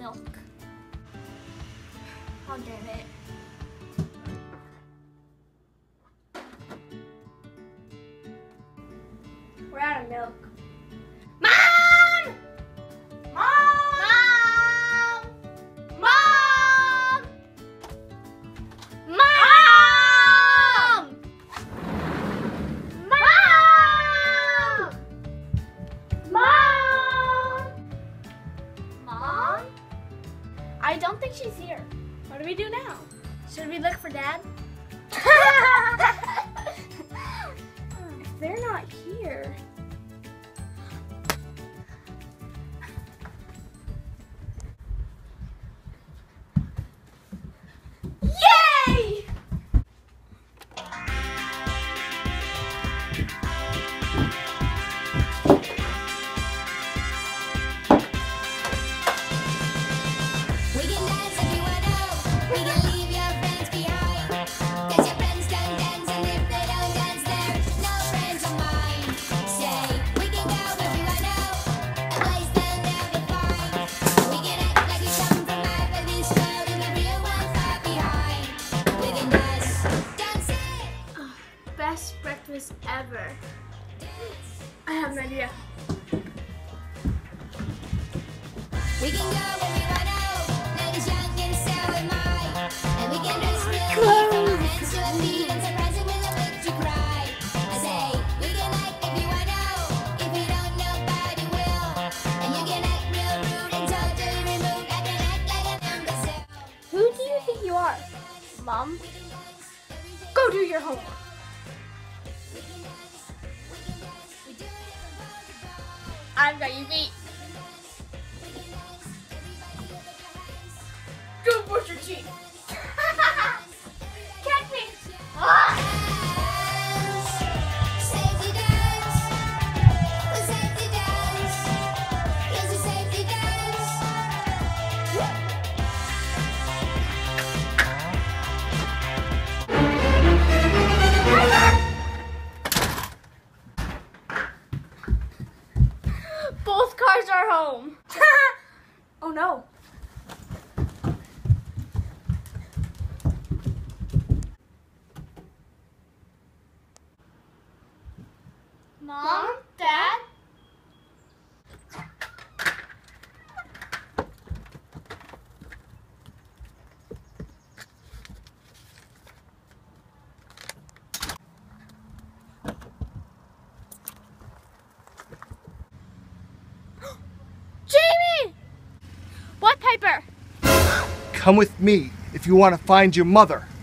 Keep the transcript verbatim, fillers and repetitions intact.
milk. I'll get it. We're out of milk. Mom! Mom! Mom! Mom! Mom! Mom! Mom! Mom? I don't think she's here. What do we do now? Should we look for Dad? If they're not here. Yay! We can dance if you wanna. We can leave your friends behind. 'Cause your friends don't dance, and if they don't dance, they're no friends of mine. Say, we can go if you wanna. A place that they'll be fine. We can act like we come from out of this world, and the real ones are behind. We can dance, dance it. Best breakfast ever. I have an idea. We can go where we wanna. Life is young and so am I. And we can dress real neat from our heads to our feet and surprise it with a victory cry. I say, we can act if you wanna. If you don't, nobody will. And you can act real rude and totally removed. I can act like an imbecile. Who do you think you are? Mom? Go do your homework. I've got you beat. Go brush your teeth. Catch me. Ah! Safety dance. The safety dance. Here's the safety dance. Both cars are home. Oh no. Mom? Dad? Jamie! What, Piper? Come with me if you want to find your mother.